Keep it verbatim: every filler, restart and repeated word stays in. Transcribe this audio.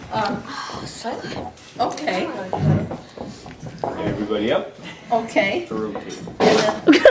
Um, okay, Everybody up okay. to rotate. And then